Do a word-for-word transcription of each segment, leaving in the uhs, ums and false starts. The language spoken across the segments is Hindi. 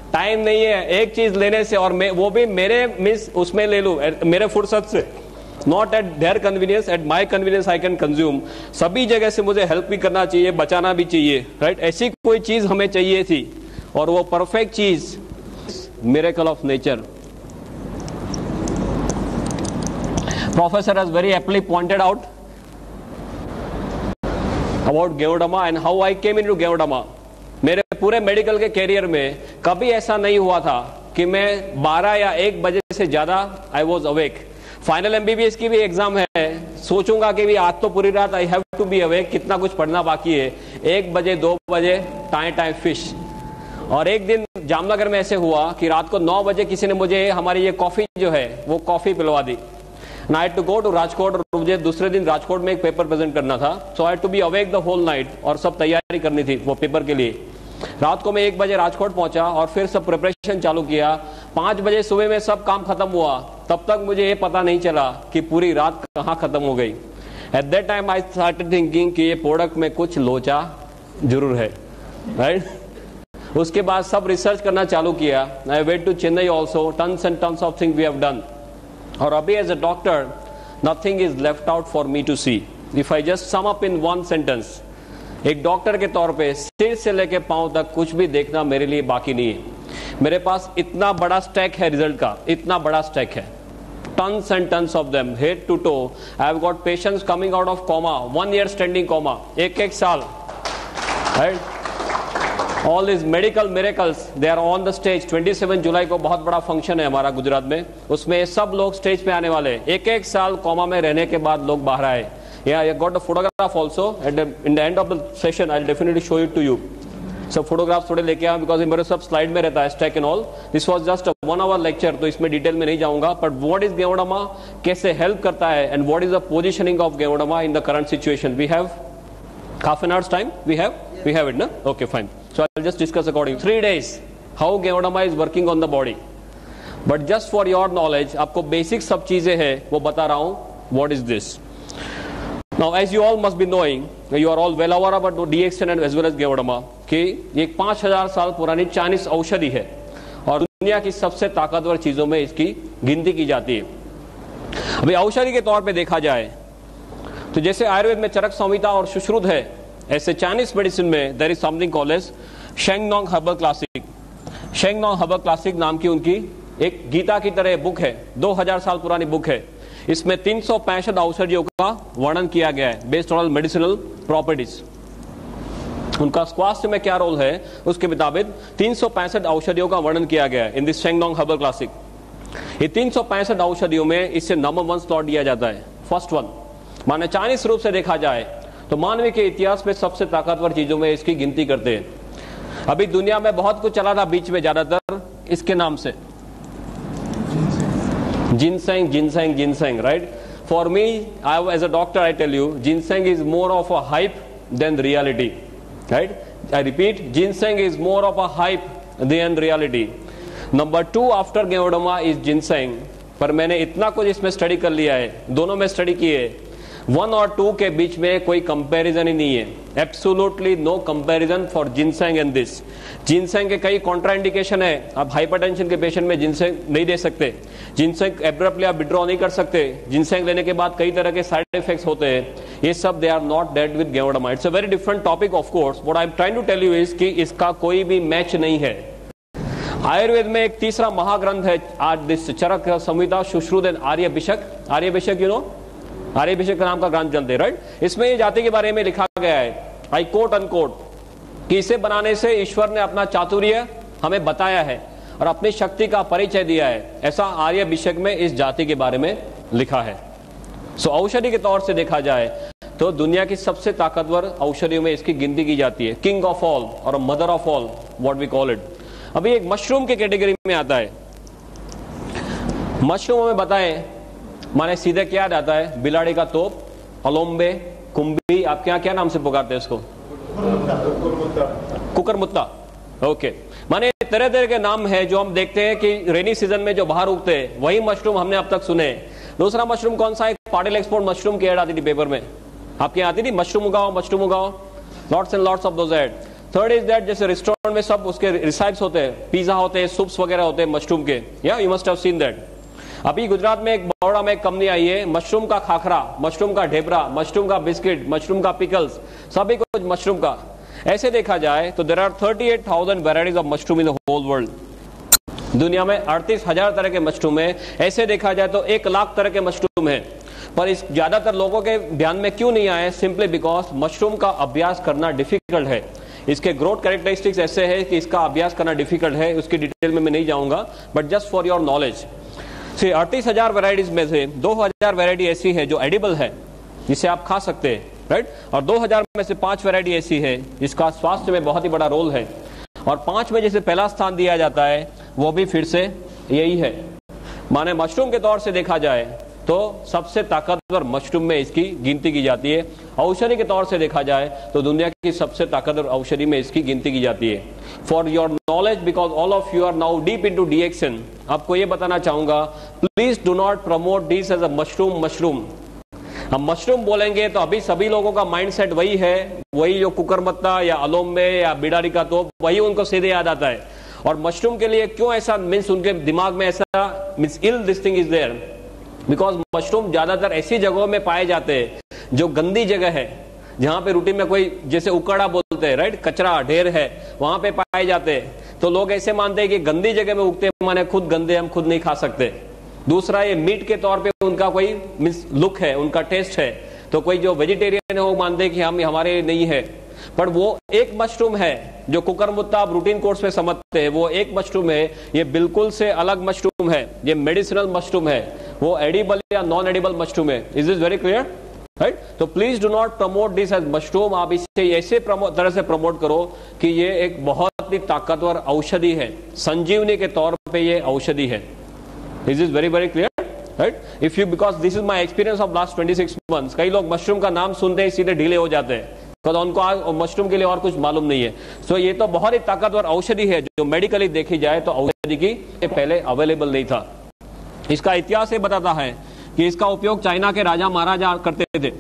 टाइम नहीं है एक चीज लेने से, और मैं वो भी मेरे मिस उसमें ले लूं मेरे फुर्सत से, not at their convenience, at my convenience I can consume. सभी जगह से मुझे हेल्प भी करना चाहिए, बचाना भी चाहिए, राइट। ऐसी कोई चीज हमें चाहिए थी, और वो परफेक्ट चीज miracle of nature. Professor has very aptly pointed out about Geodama and how I came into Geodama. मेरे पूरे मेडिकल के कैरियर में कभी ऐसा नहीं हुआ था कि मैं बारह या एक बजे से ज्यादा I was awake. Final MBBS की भी एग्जाम है, सोचूंगा कि भी आज तो पूरी रात I have to be awake, कितना कुछ पढ़ना बाकी है, एक बजे दो बजे टाइम टाइम फिश। और एक दिन जामनगर में ऐसे हुआ कि रात को नौ बजे किसी ने मुझे हमारी ये कॉफी जो है वो कॉफी पिलवा दी। I had to go to Rajkot, और मुझे दूसरे दिन राजकोट में एक पेपर प्रेजेंट करना था, so I had to be awake the whole night, और सब तैयारी करनी थी वो पेपर के लिए। रात को मैं एक बजे राजकोट पहुंचा और फिर सब प्रिपरेशन चालू किया। पांच बजे सुबह में सब काम खत्म हुआ, तब तक मुझे ये पता नहीं चला कि पूरी रात कहाँ खत्म हो गई। At that time I started thinking कि ये प्रोडक्ट में कुछ लोचा जरूर है, राइट। उसके बाद सब रिसर्च करना चालू किया। I went to Chennai also, tons and tons of thing we have done. और अभी as a doctor nothing is left out for me to see. If I just sum up in one sentence, एक डॉक्टर के तौर पे सिर से लेके पांव तक कुछ भी देखना मेरे लिए बाकी नहीं है। मेरे पास इतना बड़ा स्टैक है रिजल्ट का, इतना बड़ा स्टैक है, tons and tons of them, head to toe. I have got patients coming out of coma, one year standing coma, एक एक साल, right. All these medical miracles, they are on the stage. सत्ताईस जुलाई को बहुत बड़ा फंक्शन है हमारा गुजरात में, उसमें सब लोग स्टेज पे आने वाले हैं। एक एक साल कोमा में रहने के बाद लोग बाहर आए। Yeah, I got a photograph also. At the, in the end of the session, I'll definitely show it to you. सब फोटोग्राफ थोड़े लेके आया, बिकॉज मेरे सब स्लाइड में रहता है stack and all. This was just a one hour lecture, तो इसमें डिटेल में नहीं जाऊंगा। बट व्हाट इज गेवोडामा, कैसे हेल्प करता है, and what is the positioning of Gevodama in the current situation. We have half an hour's time. We have yeah. we have it, no? Okay, fine. So I'll just discuss according. Three days how Geodama is working on the body. But just for your knowledge, आपको basic सब चीजें हैं वो बता रहा हूँ। What is this? Now, as you all must be knowing, you are all well aware about D X N and as well as Geodama, कि ये एक पांच हजार साल पुरानी चाइनीज औषधि है, और दुनिया की सबसे ताकतवर चीजों में इसकी गिनती की जाती है। अभी औषधि के तौर पे देखा जाए तो जैसे आयुर्वेद में चरक संहिता और सुश्रुत है, ऐसे चाइनीज मेडिसिन में there is something called as Shennong herbal classic. Shennong herbal classic नाम की उनकी एक गीता की तरह बुक है, दो हज़ार साल पुरानी बुक है। इसमें तीन सौ पैंसठ औषधियों का वर्णन किया गया है बेस्ड ऑन मेडिसिनल प्रॉपर्टीज। उनका स्वास्थ्य में क्या रोल है उसके मुताबिक तीन सौ पैंसठ औषधियों का वर्णन किया गया है in this Shennong herbal classic. ये तीन सौ पैंसठ औषधियों में इससे नंबर वन स्लॉट दिया जाता है, फर्स्ट वन। माने चाइनीज रूप से देखा जाए तो मानव के इतिहास में सबसे ताकतवर चीजों में इसकी गिनती करते हैं। अभी दुनिया में बहुत कुछ चला था बीच में, ज्यादातर इसके नाम से ginseng ginseng ginseng, right. For me, I as a doctor I tell you, ginseng is more of a hype than reality, right. I repeat, ginseng is more of a hype than reality. Number two after Gevodama is ginseng. पर मैंने इतना कुछ इसमें स्टडी कर लिया है, दोनों में स्टडी किए, वन और टू के बीच में कोई कंपैरिजन ही नहीं है। Absolutely no comparison for ginseng and this. Ginseng के कई कॉन्ट्राइंडिकेशन है, आप हाइपरटेंशन के पेशेंट में जिनसेंग नहीं दे सकते, जिनसेंग एब्रप्टली आप विड्रॉ नहीं कर सकते, जिनसेंग लेने के बाद कई तरह के साइड इफेक्ट्स होते हैं, ये सब they are not date with Gevodama. It's a very different topic of course. What I am trying to tell you is कि इसका कोई भी मैच नहीं है। आयुर्वेद में एक तीसरा महाग्रंथ है आज this Charaka Samhita Sushruta Aryabhishak. Aryabhishak you know, Aryabhishak नाम का ग्रंथ जानते हैं, राइट। इसमें ये जाति के बारे में लिखा गया है, आई कोट अनकोट, कि इसे बनाने से ईश्वर ने अपना चातुर्य हमें बताया है और अपनी शक्ति का परिचय दिया है। ऐसा आर्यभिषक में इस जाति के बारे में लिखा है। सो औषधि के तौर से देखा जाए तो दुनिया की सबसे ताकतवर औषधियों में इसकी गिनती की जाती है, किंग ऑफ ऑल और mother of all, what we call it. अभी एक मशरूम के कैटेगरी में आता है। मशरूम हमें बताएं, माने सीधे क्या याद आता है? बिलाड़ी का तोप, अलोम्बे, कुंभी, आप क्या क्या नाम से पुकारते हैं इसको? कुकरमुत्ता। ओके, माने तरह तरह के नाम है जो हम देखते हैं कि रेनी सीजन में जो बाहर उगते हैं, वही मशरूम हमने अब तक सुने। दूसरा मशरूम कौन सा है? पाटिल एक्सपोर्ट मशरूम की एड आती थी पेपर में, आपके आती थी, मशरूम उगाओ मशरूम उगाओ, lots and lots of those ad. Third is that जैसे रेस्टोरेंट में सब उसके रिसाइप्स होते हैं, पिज्जा होते हैं, सूप्स वगैरह होते हैं मशरूम के, या you must have seen that. अभी गुजरात में एक बड़ौदा में एक कंपनी आई है, मशरूम का खाखरा, मशरूम का ढेबरा, मशरूम का बिस्किट, मशरूम का पिकल्स, सभी कुछ मशरूम का। ऐसे देखा जाए तो there are thirty eight thousand varieties of mushroom in the whole world. दुनिया में अड़तीस हजार तरह के मशरूम है। ऐसे देखा जाए तो एक लाख तरह के मशरूम है, पर इस ज्यादातर लोगों के ध्यान में क्यों नहीं आए? सिंपली बिकॉज मशरूम का अभ्यास करना डिफिकल्ट है। इसके ग्रोथ कैरेक्टरिस्टिक्स ऐसे है कि इसका अभ्यास करना डिफिकल्ट है, उसकी डिटेल में मैं नहीं जाऊंगा, but just for your knowledge. से अड़तीस हजार वेराइटीज में से दो हजार वेराइटी ऐसी है जो एडिबल है, जिसे आप खा सकते हैं, राइट, और दो हजार में से पांच वेराइटी ऐसी है जिसका स्वास्थ्य में बहुत ही बड़ा रोल है, और पांच में जिसे पहला स्थान दिया जाता है वो भी फिर से यही है। माने मशरूम के तौर से देखा जाए तो सबसे ताकतवर मशरूम में इसकी गिनती की जाती है। औषधि के तौर से देखा जाए तो दुनिया की सबसे ताकतवर औषधि में इसकी गिनती की जाती है। For your knowledge, because all of you are now deep into DXN, आपको ये बताना चाहूंगा, please do not promote this as a mushroom mushroom. हम मशरूम बोलेंगे तो अभी सभी लोगों का माइंडसेट वही है, वही जो कुकरमत्ता या अलोम्बे या बिडारी का तोप, वही उनको सीधे याद आता है। और मशरूम के लिए क्यों ऐसा मीन्स उनके दिमाग में ऐसा means ill this thing is there, because mushroom ज्यादातर ऐसी जगहों में पाए जाते हैं जो गंदी जगह है, जहां पे रूटीन में कोई जैसे उकड़ा बोलते हैं, राइट, कचरा ढेर है, वहां पे पाए जाते हैं। तो लोग ऐसे मानते हैं कि गंदी जगह में उगते हैं माने खुद गंदे, हम खुद नहीं खा सकते। दूसरा, ये मीट के तौर पे उनका कोई मीन्स लुक है, उनका टेस्ट है, तो कोई जो वेजिटेरियन है वो मानते हैं कि हम हमारे नहीं है। पर वो एक मशरूम है जो कुकरमुत्ता आप रूटीन कोर्स में समझते हैं, वो एक मशरूम है, ये बिल्कुल से अलग मशरूम है, ये मेडिसिनल मशरूम है, वो एडिबल या नॉन एडिबल मशरूम है। Is this very clear, right? तो please do not promote this as mushroom. आप इसे ऐसे तरह से प्रमोट करो कि ये एक बहुत ही ताकतवर औषधि है, संजीवनी के तौर पे ये औषधि है। Is this very very clear, right? If you, because this is my experience of last twenty six months, कई लोग मशरूम का नाम सुनते हैं सीधे ढीले हो जाते हैं, तो उनको आज मशरूम के लिए और कुछ मालूम नहीं है। सो so, ये तो बहुत ही ताकतवर औषधि है, जो मेडिकली देखी जाए तो औषधि की पहले अवेलेबल नहीं था। इसका इतिहास ये बताता है कि इसका उपयोग चाइना के राजा महाराजा करते थे।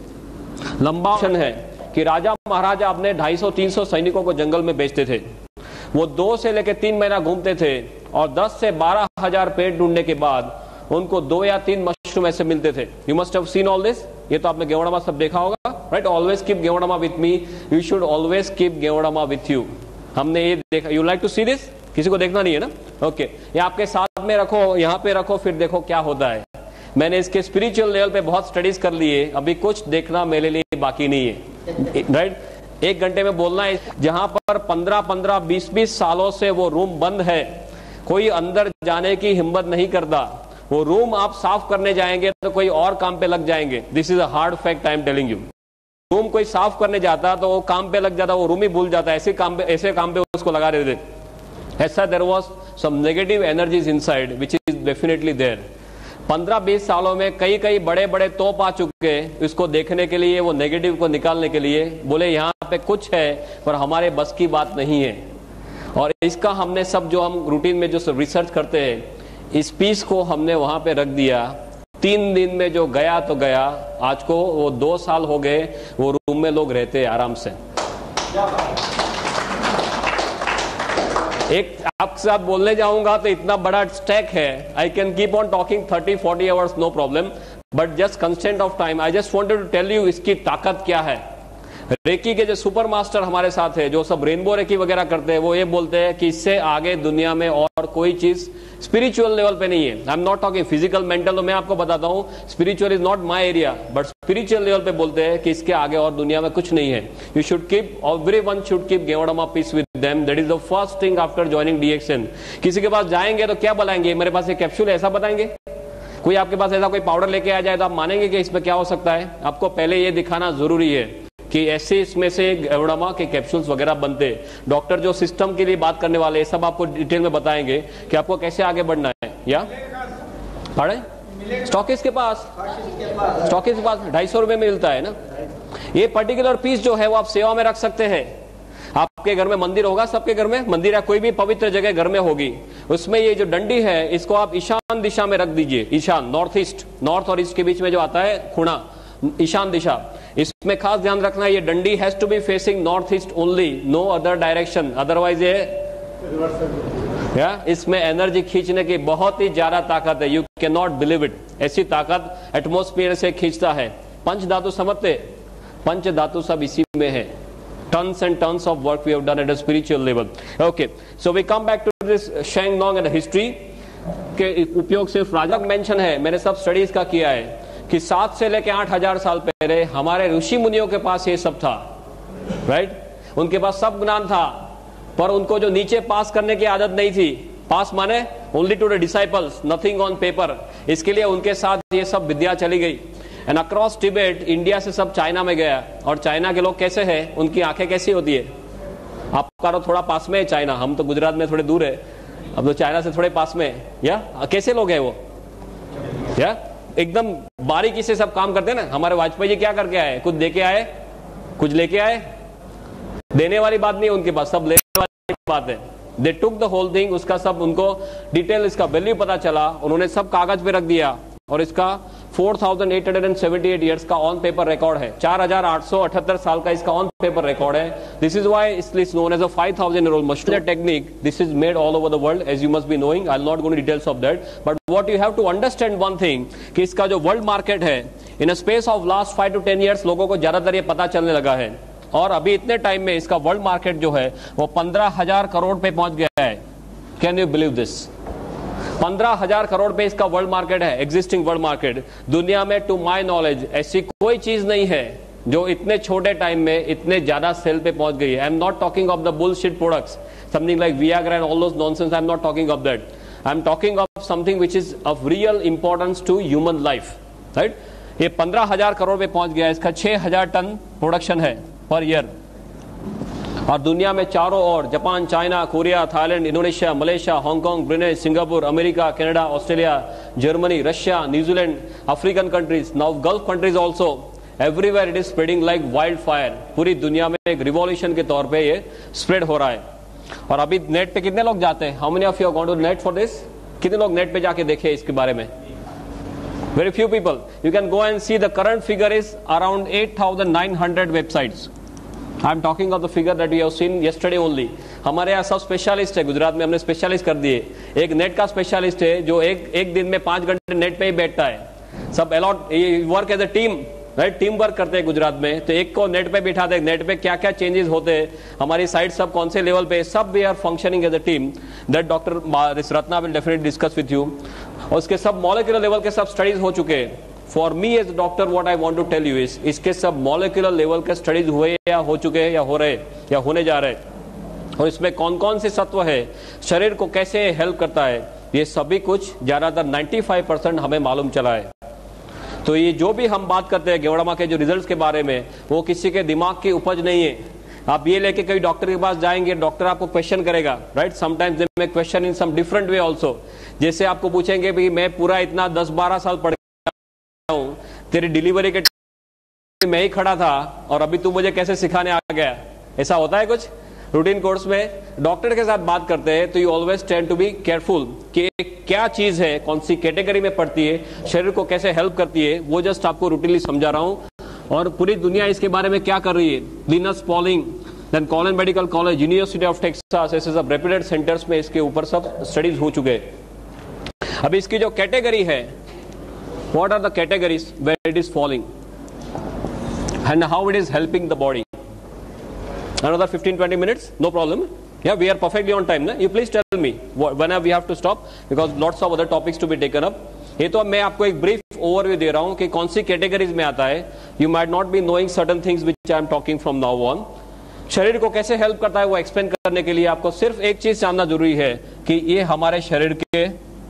लंबा ऑप्शन है कि राजा महाराजा अपने ढाई सौ तीन सौ सैनिकों को जंगल में भेजते थे। वो दो से लेकर तीन महीना घूमते थे और दस से बारह हजार पेड़ ढूंढने के बाद उनको दो या तीन मशरूम ऐसे मिलते थे। You must have seen all this, ये तो आपने गेवड़ामा सब देखा होगा, right? Always keep ganoderma with me, you should always keep ganoderma with you. हमने ये देखा, you like to see this? किसी को देखना नहीं है ना? Okay okay. ये आपके साथ में रखो, यहाँ पे रखो, फिर देखो क्या होता है। मैंने इसके स्पिरिचुअल लेवल पे बहुत स्टडीज कर लिए, अभी कुछ देखना मेरे लिए बाकी नहीं है, राइट? एक घंटे में बोलना है। जहां पर पंद्रह पंद्रह बीस बीस सालों से वो रूम बंद है, कोई अंदर जाने की हिम्मत नहीं करता, वो रूम आप साफ करने जाएंगे तो कोई और काम पे लग जाएंगे। This is a hard fact, I am telling you. Room कोई साफ करने जाता तो वो काम पे लग जाता, वो रूम ही भूल जाता, ऐसे काम पे ऐसे काम पे उसको लगा देते। ऐसा there was some negative energies inside which is definitely there. पंद्रह बीस सालों में कई कई बड़े बड़े तोप आ चुके हैं इसको देखने के लिए, वो नेगेटिव को निकालने के लिए। बोले यहाँ पे कुछ है पर हमारे बस की बात नहीं है। और इसका हमने सब जो हम रूटीन में जो रिसर्च करते हैं, इस पीस को हमने वहां पे रख दिया। तीन दिन में जो गया तो गया, आज को वो दो साल हो गए, वो रूम में लोग रहते हैं आराम से। एक आपके साथ बोलने जाऊंगा तो इतना बड़ा स्टैक है, I can keep on talking thirty forty hours, no problem, but just constant of time I just wanted to tell you इसकी ताकत क्या है। रेकी के जो सुपर मास्टर हमारे साथ है, जो सब रेनबो रेकी वगैरह करते हैं, वो ये बोलते हैं कि इससे आगे दुनिया में और कोई चीज स्पिरिचुअल लेवल पे नहीं है। I am not talking physical mental, तो मैं आपको बताता हूँ spiritual is not my area, but spiritual level पे बोलते हैं कि इसके आगे और दुनिया में कुछ नहीं है। You should keep, everyone should keep ganoderma piece with them, that is the first thing after joining DXN. किसी के पास जाएंगे तो क्या बताएंगे, मेरे पास एक कैप्सूल है, ऐसा बताएंगे? कोई आपके पास ऐसा कोई पाउडर लेके आ जाए तो आप मानेंगे कि इसमें क्या हो सकता है? आपको पहले ये दिखाना जरूरी है कि ऐसे इसमें से गेवड़ामा के कैप्सूल्स वगैरह बनते। डॉक्टर जो सिस्टम के लिए बात करने वाले सब आपको डिटेल में बताएंगे कि आपको कैसे आगे बढ़ना है। या पढ़े स्टॉकिस्ट के पास, स्टॉकिस्ट के पास ढाई सौ रुपए में मिलता है ना। ये पर्टिकुलर पीस जो है वो आप सेवा में रख सकते हैं। आपके घर में मंदिर होगा, सबके घर में मंदिर या कोई भी पवित्र जगह घर में होगी, उसमें ये जो डंडी है इसको आप ईशान दिशा में रख दीजिए। ईशान, नॉर्थ ईस्ट, नॉर्थ और ईस्ट के बीच में जो आता है खुणा, ईशान दिशा, इसमें खास ध्यान रखना, ये डंडी has to be facing north east only, no other direction, otherwise ये या इसमें एनर्जी खींचने की बहुत ही ज्यादा ताकत है, you can not believe it. ऐसी ताकत एटमॉस्फेयर से खींचता है। पंच धातु समझते, पंच धातु सब इसी में है। Tons and tons of work we have done at a spiritual level. Okay, so we come back to this Shengnong and history के उपयोग सिर्फ राजा मेंशन है, मैंने सब स्टडीज का किया है कि सात से लेके आठ हजार साल पहले हमारे ऋषि मुनियों के पास ये सब था, राइट right? उनके पास सब ज्ञान था, पर उनको जो नीचे पास करने की आदत नहीं थी, पास माने only to the disciples, nothing on paper, इसके लिए उनके साथ ये सब विद्या चली गई। एंड अक्रॉस टिबेट, इंडिया से सब चाइना में गया, और चाइना के लोग कैसे हैं, उनकी आंखें कैसी होती है, आपका तो थोड़ा पास में है चाइना, हम तो गुजरात में थोड़े दूर है, अब तो चाइना से थोड़े पास में है, या कैसे लोग हैं वो, या एकदम बारीकी से सब काम करते हैं ना। हमारे वाजपेयी जी क्या करके आए, कुछ दे के आए, कुछ लेके आए, देने वाली बात नहीं है उनके पास, सब लेने वाली बात है। They took the whole thing, उसका सब उनको डिटेल, इसका वैल्यू पता चला, उन्होंने सब कागज पे रख दिया, और इसका four thousand eight hundred seventy eight years का ऑन पेपर रिकॉर्ड है, चार हजार आठ सौ अठहत्तर साल का इसका ऑन पेपर रिकॉर्ड है। This is why it is known as a five thousand year old mustard technique. This is made all over the world, as you must be knowing, I will not go into details of that, but what you have to understand one thing, कि इसका जो वर्ल्ड मार्केट है, in a space of last five to ten years लोगों को ज्यादातर ये पता चलने लगा है, और अभी इतने टाइम में इसका वर्ल्ड मार्केट जो है वो पंद्रह हजार करोड़ पे पहुंच गया है। Can you believe this? पंद्रह हजार करोड़ पे इसका वर्ल्ड मार्केट है, एग्जिस्टिंग वर्ल्ड मार्केट। दुनिया में टू माय नॉलेज ऐसी कोई चीज नहीं है जो इतने छोटे टाइम में इतने ज्यादा सेल पे पहुंच गई है। I am not talking of the bullshit products, something like Viagra and all those nonsense, I am not talking of that. I am talking of something which is of real importance to human life, right. ये पंद्रह हजार करोड़ पे पहुंच गया, इसका छह हजार टन प्रोडक्शन है पर ईयर, और दुनिया में चारों ओर Japan, China, Korea, Thailand, Indonesia, Malaysia, Hong Kong, Brunei, Singapore, America, Canada, Australia, Germany, Russia, New Zealand, African countries, now Gulf countries also, everywhere it is spreading like wild fire. पूरी दुनिया में एक रिवॉल्यूशन के तौर पे ये स्प्रेड हो रहा है। और अभी नेट पे कितने लोग जाते हैं? How many of you are going to net for this? कितने लोग नेट पे जाके देखे इसके बारे में? Very few people. You can go and see the current figure is around eight thousand nine hundred websites. I am talking of the figure that we have seen yesterday only. हमारे यहाँ सब स्पेशलिस्ट है, गुजरात में हमने स्पेशलिस्ट कर दिए। एक नेट का स्पेशलिस्ट है जो एक एक दिन में पांच घंटे नेट पे ही बैठता है। सब a lot work as a team, right, team work करते हैं गुजरात में। तो एक को नेट पे बिठाते हैं, नेट पे क्या क्या चेंजेस होते हैं, हमारी साइट सब कौन से लेवल पे, सब we are functioning as a team. That doctor Ratna will definitely discuss with you. और उसके सब मॉलिक्यूलर लेवल के सब स्टडीज हो चुके हैं। For me as doctor what I want to tell you is, इसके सब मॉलिक्यूलर लेवल के स्टडीज हुए या हो चुके हैं या हो रहे या होने जा रहे, और इसमें कौन कौन से सत्व है, शरीर को कैसे हेल्प करता है, ये सभी कुछ ज्यादातर पचानवे परसेंट हमें मालूम चला है। तो ये जो भी हम बात करते हैं गेवड़मा के जो रिजल्ट्स के बारे में, वो किसी के दिमाग की उपज नहीं है। आप ये लेके कई डॉक्टर के पास जाएंगे, डॉक्टर आपको क्वेश्चन करेगा, right, sometimes they make question in some different way also. जैसे आपको पूछेंगे भाई मैं पूरा इतना दस बारह साल पढ़ गया हूं, तेरी डिलीवरी के मैं ही खड़ा था और अभी तू मुझे कैसे सिखाने आ गया? ऐसा होता है कुछ रूटीन कोर्स में? डॉक्टर के साथ बात करते हैं तो you always tend to be careful कि क्या चीज है, कौन सी कैटेगरी में पड़ती है, शरीर को कैसे हेल्प करती है, वो जस्ट आपको रूटीनली समझा रहा हूं। और पूरी दुनिया इसके बारे में क्या कर रही है, Linus Pauling, then Colon medical college, university of Texas, ऐसे सब रेप्यूटेड सेंटर्स में इसके ऊपर सब स्टडीज हो चुके हैं। अब इसकी जो कैटेगरी है, what are the categories where it is falling and how it is helping the body. Another fifteen to twenty minutes, no problem. Yeah, we are perfectly on time. Na? You please tell me whenever we have to stop because lots of other topics to be taken up. ये तो मैं आपको एक brief overview दे रहा हूँ कि कौन सी categories में आता है. You might not be knowing certain things which I am talking from now on. शरीर को कैसे हेल्प करता है वो एक्सप्लेन करने के लिए आपको सिर्फ एक चीज जानना जरूरी है कि ये हमारे शरीर के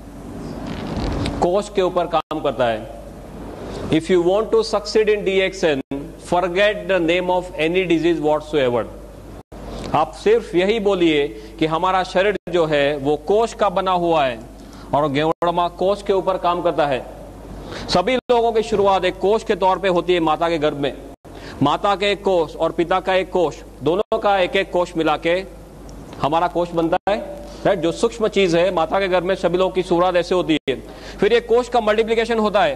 कोश के ऊपर काम करता है. If you want to succeed in D X N, forget the name of any disease whatsoever. आप सिर्फ यही बोलिए कि हमारा शरीर जो है वो कोश का बना हुआ है और गेवड़मा कोश के ऊपर काम करता है. सभी लोगों की शुरुआत एक कोश के तौर पे होती है माता के गर्भ में. माता के एक कोश और पिता का एक कोश, दोनों का एक एक कोश मिला के हमारा कोश बनता है, राइट. जो सूक्ष्म चीज है माता के गर्भ में सभी लोगों की शुरुआत ऐसे होती है. फिर एक कोश का मल्टीप्लिकेशन होता है.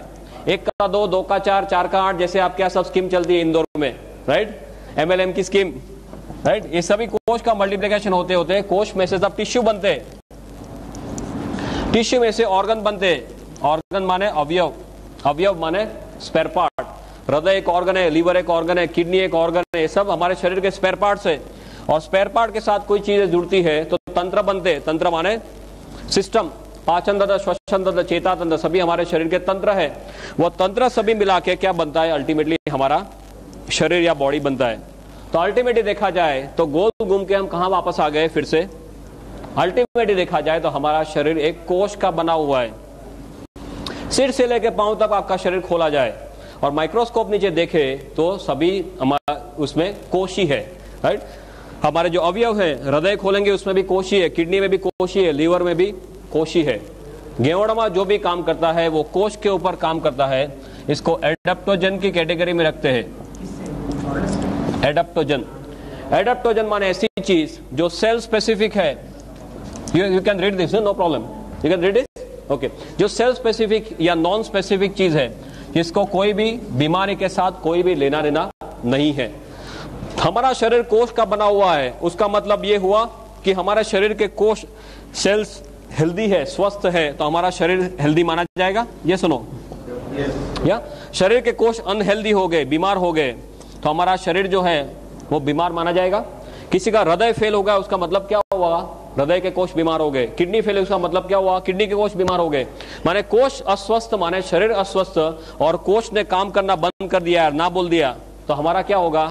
एक का दो, दो का चार, चार का आठ, जैसे आपके यहाँ सब स्कीम चलती है इंदौर में, राइट, एमएलएम की स्कीम, राइट। ये सभी कोश का मल्टीप्लिकेशन होते होते कोश में से सब टिश्यू बनते हैं, टिश्यू में से ऑर्गन बनते हैं। ऑर्गन माने अवयव, अवयव माने स्पेयर पार्ट। हृदय एक ऑर्गन है, लीवर एक ऑर्गन है, किडनी एक ऑर्गन है, ये सब हमारे शरीर के स्पेयर पार्ट्स है। और स्पेयर पार्ट के साथ कोई चीजें जुड़ती है तो तंत्र बनते हैं। तंत्र माने सिस्टम, पाचन तंत्र, श्वसन तंत्र, चेता तंत्र, सभी हमारे शरीर के तंत्र है। वो तंत्र सभी मिला के क्या बनता है, अल्टीमेटली हमारा शरीर या बॉडी बनता है। तो अल्टीमेटली देखा जाए तो गोल घूम के हम कहां वापस आ गए फिर से, अल्टीमेटली देखा जाए तो हमारा शरीर एक कोश का बना हुआ है। सिर से लेके पांव तक आपका शरीर खोला जाए और माइक्रोस्कोप नीचे देखे तो सभी हमारा उसमें कोश ही है, राइट। हमारे जो अवयव है, हृदय खोलेंगे उसमें भी कोश ही है, किडनी में भी कोश ही है, लीवर में भी कोश ही है। गेवड़मा जो भी काम करता है वो कोश के ऊपर काम करता है। इसको एडेप्टोजन की कैटेगरी में रखते हैं। एडेप्टोजन, एडेप्टोजन माने ऐसी चीज जो सेल स्पेसिफिक है। You can read this, no problem, you can read it, okay. जो सेल स्पेसिफिक या नॉन स्पेसिफिक चीज है जिसको कोई भी बीमारी के साथ कोई भी लेना देना नहीं है। हमारा शरीर कोश का बना हुआ है, उसका मतलब ये हुआ कि हमारे शरीर के कोश सेल्स हेल्दी है, स्वस्थ है, तो हमारा शरीर हेल्दी माना जाएगा। ये सुनो, yes. या शरीर के कोश अनहेल्दी हो गए, बीमार हो गए, तो हमारा शरीर जो है वो बीमार माना जाएगा। किसी का हृदय फेल हो गया, उसका मतलब क्या हुआ, हृदय के कोश बीमार हो गए। किडनी फेल, उसका मतलब क्या हुआ, किडनी के कोश बीमार हो गए। माने कोश अस्वस्थ माने शरीर अस्वस्थ, और कोश ने काम करना बंद कर दिया, ना बोल दिया, तो हमारा क्या होगा,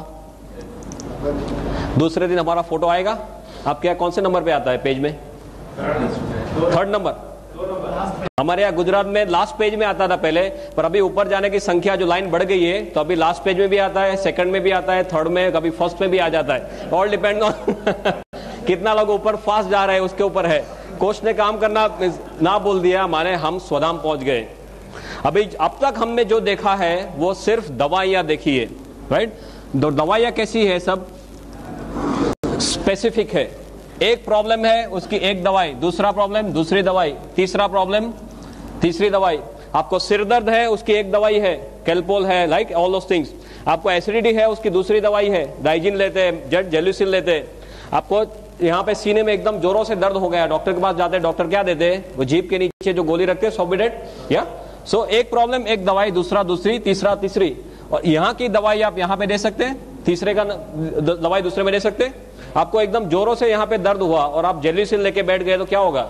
दूसरे दिन हमारा फोटो आएगा। आपके यहाँ कौन से नंबर पे आता है पेज में, थर्ड नंबर। हमारे यहाँ गुजरात में लास्ट पेज में आता था पहले, पर अभी ऊपर जाने की संख्या जो लाइन बढ़ गई है, तो अभी लास्ट पेज में भी आता है, सेकंड में भी आता है, थर्ड में, कभी फर्स्ट में भी आ जाता है। ऑल डिपेंड ऑन कितना लोग ऊपर फास्ट जा रहे हैं उसके ऊपर है। कोच ने काम करना ना बोल दिया माने हम स्वधाम पहुंच गए। अभी अब तक हमने जो देखा है वो सिर्फ दवाइयां देखी है, राइट। दवाइयां कैसी है, सब स्पेसिफिक है। एक प्रॉब्लम है उसकी एक दवाई, दूसरा प्रॉब्लम दूसरी दवाई, तीसरा प्रॉब्लम तीसरी दवाई। आपको सिर दर्द है उसकी एक दवाई है, कैल्पोल है, लाइक ऑल दोस थिंग्स। आपको एसिडिटी है उसकी दूसरी दवाई है, डाइजिन लेते हैं, जेट जेलुसिन लेते हैं। आपको यहाँ पे सीने में एकदम जोरों से दर्द हो गया, डॉक्टर के पास जाते हैं, डॉक्टर क्या देते हैं, वो जीभ के नीचे जो गोली रखते हैं, सोबिडेट, या सो एक प्रॉब्लम एक दवाई, दूसरा दूसरी, तीसरा तीसरी। और यहाँ की दवाई आप यहाँ पे दे सकते हैं, तीसरे का दवाई दूसरे में दे सकते हैं। आपको एकदम जोरों से यहाँ पे दर्द हुआ और आप जेलुसिन लेके बैठ गए तो क्या होगा,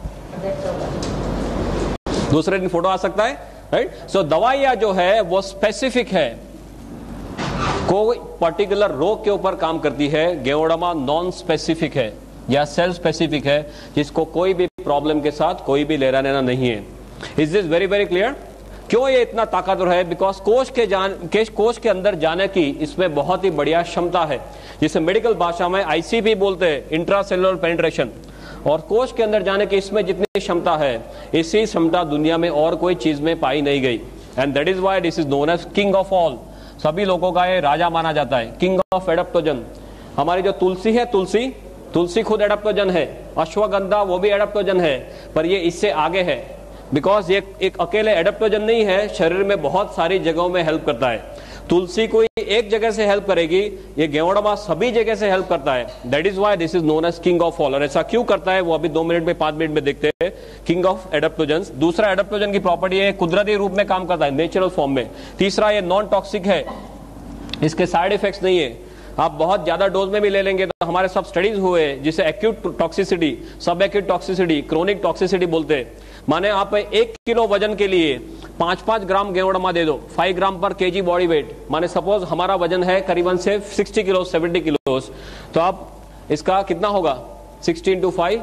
दूसरे दिन फोटो आ सकता है, राइट। सो दवाइयां जो है वो स्पेसिफिक है, कोई पर्टिकुलर रोग के ऊपर काम करती है। गेवड़मा नॉन स्पेसिफिक है या सेल स्पेसिफिक है, जिसको कोई भी प्रॉब्लम के साथ कोई भी लेना देना नहीं है। Is this very very clear. क्यों ये इतना ताकतवर है, बिकॉज कोश के जान के कोश के अंदर जाने की इसमें बहुत ही बढ़िया क्षमता है, जिसे मेडिकल भाषा में आईसीपी बोलते हैं, इंट्रासेलुलर पेनिट्रेशन। और कोश के अंदर जाने की इसमें जितनी क्षमता है, इसी क्षमता दुनिया में और कोई चीज में पाई नहीं गई। And that is why this is known as king of all. सभी लोगों का ये राजा माना जाता है, किंग ऑफ एडेप्टोजन। हमारी जो तुलसी है, तुलसी तुलसी खुद एडेप्टोजन है, अश्वगंधा वो भी एडेप्टोजन है, पर ये इससे आगे है, बिकॉज ये एक अकेले एडेप्टोजन नहीं है, शरीर में बहुत सारी जगहों में हेल्प करता है। तुलसी कोई एक जगह से हेल्प करेगी, ये गेवड़मा सभी जगह से हेल्प करता है। That is why this is known as king of all. और ऐसा क्यों करता है वो अभी दो मिनट में पांच मिनट में देखते हैं। King of adaptogen. दूसरा, एडेप्टोजन की प्रॉपर्टी है कुदरती रूप में काम करता है, नेचुरल फॉर्म में। तीसरा, ये नॉन टॉक्सिक है, इसके साइड इफेक्ट्स नहीं है। आप बहुत ज्यादा डोज में भी ले लेंगे तो हमारे सब स्टडीज हुए जिसे एक्यूट टॉक्सिसिटी, सब एक्यूट टॉक्सिसिटी, क्रोनिक टॉक्सिसिटी बोलते हैं। माने आप एक किलो वजन के लिए पांच पांच ग्राम गेवड़मा दे दो, फाइव ग्राम पर केजी बॉडी वेट। माने सपोज हमारा वजन है करीबन से सिक्सटी किलो, सेवेंटी किलो, तो आप इसका कितना होगा, sixty into five,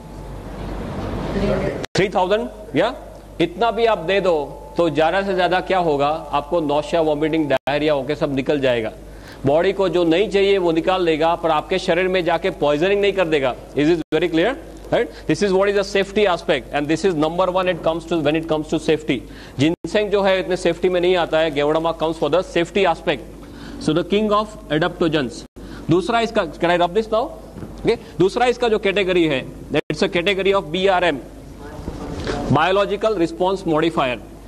three thousand, या इतना भी आप दे दो तो ज्यादा से ज्यादा क्या होगा, आपको नौशिया, वॉमिटिंग, डायरिया होके सब निकल जाएगा। बॉडी को जो नहीं चाहिए वो निकाल लेगा, पर आपके शरीर में जाके पॉइजनिंग नहीं कर देगा। Is is very clear, right? This is what is the safety aspect, and this is number one it comes to when it comes to safety. Ginseng जो है इतने सेफ्टी में नहीं आता है, गेवड़मा comes for the safety aspect. So the king of adaptogens. दूसरा इसका, can I rub this now? Okay? दूसरा इसका जो कैटेगरी है, that's a category of B R M, biological response modifier.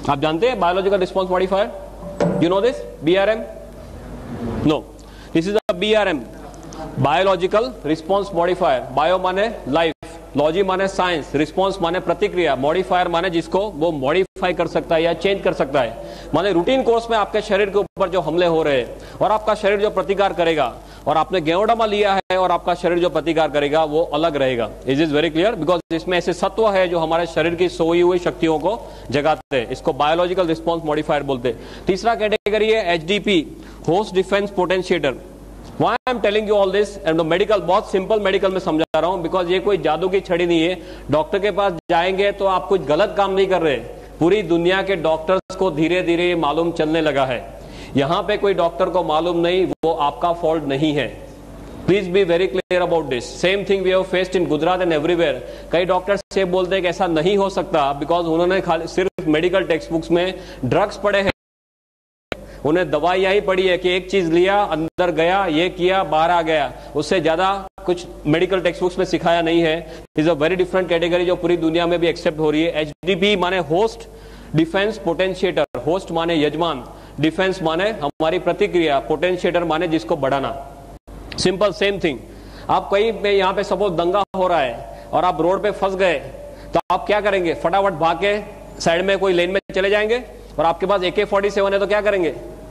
आप जानते हैं biological response modifier? You know this B R M? No, this is a B R M, biological response modifier. Bio माने लाइफ, लॉजी माने साइंस, रिस्पॉन्स माने प्रतिक्रिया, मॉडिफायर माने जिसको वो मॉडिफाई कर सकता है या चेंज कर सकता है। माने रूटीन कोर्स में आपके शरीर के ऊपर जो हमले हो रहे हैं और आपका शरीर जो प्रतिकार करेगा, और आपने गेवडामा लिया है और आपका शरीर जो प्रतिकार करेगा वो अलग रहेगा। Is is very clear? Because इसमें ऐसे सत्व है जो हमारे शरीर की सोई हुई शक्तियों को जगाते हैं। इसको बायोलॉजिकल रिस्पॉन्स मॉडिफायर बोलते हैं। तीसरा कैटेगरी है H D P, host defence potentiator. Why I am telling you all this? And the medical, बहुत सिंपल मेडिकल में समझा रहा हूं, बिकॉज ये कोई जादू की छड़ी नहीं है। डॉक्टर के पास जाएंगे तो आप कुछ गलत काम नहीं कर रहे। पूरी दुनिया के डॉक्टर्स को धीरे धीरे मालूम चलने लगा है। यहां पे कोई डॉक्टर को मालूम नहीं, वो आपका फॉल्ट नहीं है। Please be very clear about this. Same thing we have faced in Gujarat and everywhere. कई डॉक्टर्स से बोलते हैं कि ऐसा नहीं हो सकता, बिकॉज उन्होंने खाली सिर्फ मेडिकल टेक्स्ट बुक्स में ड्रग्स पढ़े हैं, उन्हें दवाइयां ही पड़ी है कि एक चीज लिया, अंदर गया, ये किया, बाहर आ गया। उससे ज्यादा कुछ मेडिकल टेक्स्ट बुक्स में सिखाया नहीं है। Is a very different category जो पूरी दुनिया में भी एक्सेप्ट हो रही है। एचडीपी माने होस्ट डिफेंस पोटेंशिएटर। होस्ट माने यजमान, डिफेंस माने हमारी प्रतिक्रिया, पोटेंशिएटर माने जिसको बढ़ाना। Simple same thing. आप कहीं पे यहाँ पे सपोज दंगा हो रहा है और आप रोड पे फंस गए, तो आप क्या करेंगे? फटाफट भाग के साइड में कोई लेन में चले जाएंगे, और आपके पास ए के फोर्टी सेवन है तो क्या करेंगे?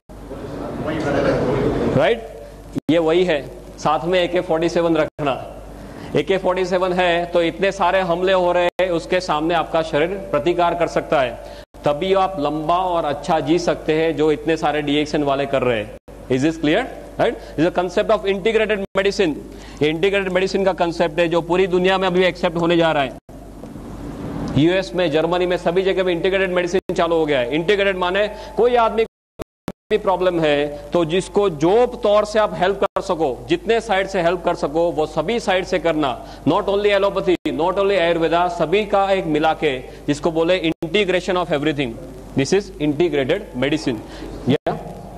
Right right? ये वही है, साथ में ए के फोर्टी सेवन रखना। ए के फोर्टी सेवन है तो इतने सारे हमले हो रहे हैं, उसके सामने आपका शरीर प्रतिकार कर सकता है। तभी आप लंबा और अच्छा जी सकते हैं जो इतने सारे डीएक्सन वाले कर रहे हैं। Is this clear? Right, is a concept of integrated medicine. Integrated medicine का कंसेप्ट है जो पूरी दुनिया में अभी एक्सेप्ट होने जा रहा है। यूएस में, जर्मनी में, सभी जगह में इंटीग्रेटेड मेडिसिन चालू हो गया है। इंटीग्रेटेड माने कोई आदमी भी प्रॉब्लम है तो जिसको जो तौर से आप हेल्प कर सको, जितने साइड से हेल्प कर सको वो सभी साइड से करना। Not only allopathy, not only Ayurveda, सभी का एक मिला के, जिसको बोले integration of everything. This is integrated medicine. या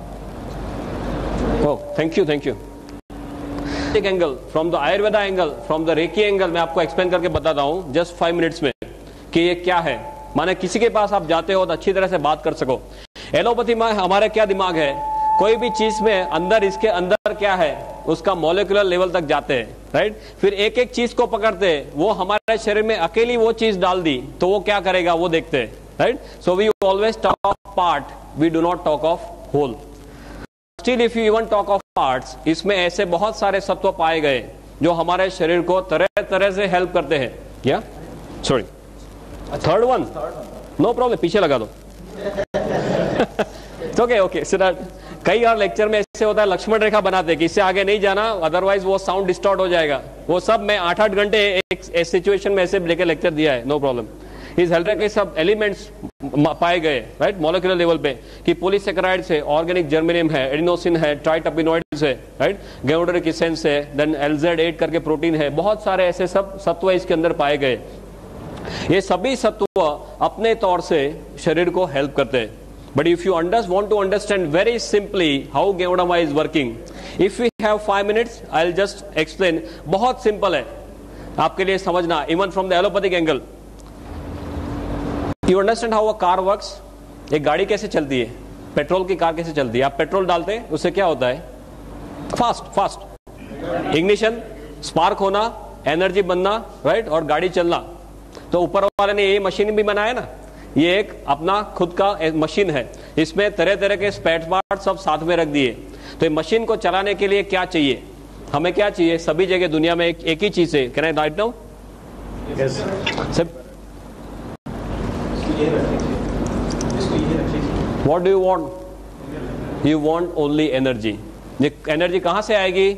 oh, thank you thank you. एक angle from the Ayurveda angle, from the reiki angle मैं आपको एक्सप्लेन करके बताता हूं जस्ट फाइव मिनट्स में कि ये क्या है। माने किसी के पास आप जाते हो तो अच्छी तरह से बात कर सको। एलोपैथी में हमारे क्या दिमाग है, कोई भी चीज में अंदर, इसके अंदर क्या है उसका मॉलिक्यूलर लेवल तक जाते हैं। राइट, फिर एक एक चीज को पकड़ते हैं। वो हमारे शरीर में अकेली वो चीज डाल दी तो वो क्या करेगा वो देखते हैं। Right, so we always talk of part, we do not talk of whole. Still if you even talk of parts, इसमें ऐसे बहुत सारे सत्व पाए गए जो हमारे शरीर को तरह तरह से हेल्प करते हैं। या sorry, third one, no problem, पीछे लगा दो। ओके ओके, कई बार लेक्चर में ऐसे होता है लक्ष्मण रेखा बनाते कि इससे आगे नहीं जाना, अदरवाइज वो साउंड डिस्टॉर्ट हो जाएगा। वो सब मैं आठ आठ घंटे एक सिचुएशन में ऐसे लेकर लेक्चर दिया है, नो प्रॉब्लम। इस हेल्थ के सब एलिमेंट्स पाए गए, राइट, मॉलिक्यूलर लेवल पे कि पॉलीसेकेराइड्स है, ऑर्गेनिक जर्मेनियम है, एडिनोसिन है, ट्राइटर्पिनोइड्स है, राइट, गेउडरिक एसेंस है, देन एल ज़ेड एट करके प्रोटीन है। बहुत सारे ऐसे सब सत्व इसके अंदर पाए गए। ये सभी सत्व अपने तौर से शरीर को हेल्प करते हैं। But if you want to understand very simply how ganoderma is working, if we have five minutes I will just explain. बहुत सिंपल है आपके लिए समझना, even from the allopathic angle. You understand how a car works. एक गाड़ी कैसे चलती है, पेट्रोल की कार कैसे चलती है? आप पेट्रोल डालते हैं, उससे क्या होता है? फास्ट फास्ट इग्निशन, स्पार्क होना, एनर्जी बनना, राइट, और गाड़ी चलना। तो ऊपर वाले ने ये मशीन भी बनाया ना, ये एक अपना खुद का मशीन है, इसमें तरह तरह के स्पेयर पार्ट सब साथ में रख दिए। तो ये मशीन को चलाने के लिए क्या चाहिए? हमें क्या चाहिए? सभी जगह दुनिया में एक, एक ही चीज है। Can I write now? What do you want? You want only energy. ये एनर्जी कहां से आएगी?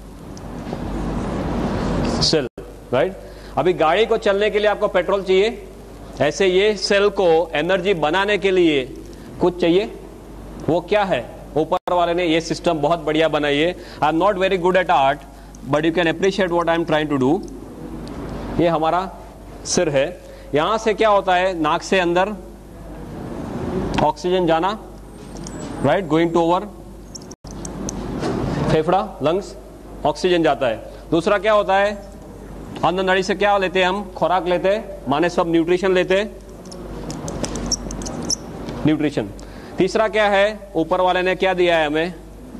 Cell, right. अभी गाड़ी को चलने के लिए आपको पेट्रोल चाहिए, ऐसे ये सेल को एनर्जी बनाने के लिए कुछ चाहिए। वो क्या है? ऊपर वाले ने ये सिस्टम बहुत बढ़िया बनाई है। I am not very good at art but you can appreciate what I am trying to do. ये हमारा सिर है, यहां से क्या होता है, नाक से अंदर ऑक्सीजन जाना, राइट, गोइंग टू ओवर फेफड़ा, लंग्स, ऑक्सीजन जाता है। दूसरा क्या होता है, अन्न नली से क्या लेते हैं हम? खुराक लेते हैं, माने सब न्यूट्रिशन लेते हैं। न्यूट्रिशन। तीसरा क्या है, ऊपर वाले ने क्या दिया है हमें,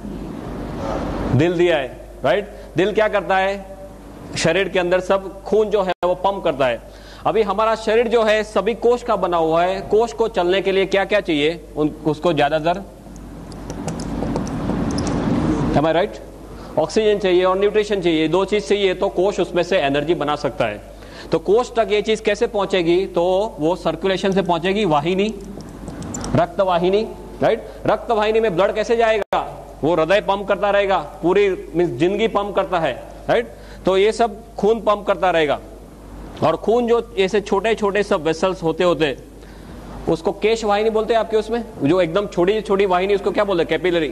दिल दिया है, राइट। दिल क्या करता है, शरीर के अंदर सब खून जो है वो पंप करता है। अभी हमारा शरीर जो है सभी कोष का बना हुआ है, कोष को चलने के लिए क्या क्या चाहिए, उन, उसको ज्यादातर am I right? ऑक्सीजन चाहिए और न्यूट्रिशन चाहिए, दो चीज चाहिए तो कोष उसमें से एनर्जी बना सकता है। तो कोष तक ये चीज कैसे पहुंचेगी, तो वो सर्कुलेशन से पहुंचेगी, वाहिनी, रक्त वाहिनी, राइट। रक्त वाहिनी में ब्लड कैसे जाएगा, वो हृदय पंप करता रहेगा, पूरी जिंदगी पंप करता है, राइट। तो ये सब खून पंप करता रहेगा, और खून जो ऐसे छोटे छोटे सब वेसल्स होते होते उसको केश वाहिनी बोलते हैं आपके उसमें, जो एकदम छोटी छोटी वाहिनी उसको क्या बोलते हैं, कैपिलरी,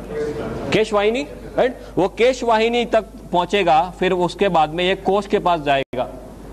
केश वाहिनी, राइट। वो केश वाहिनी तक पहुंचेगा, फिर उसके बाद में ये कोष के पास जाएगा।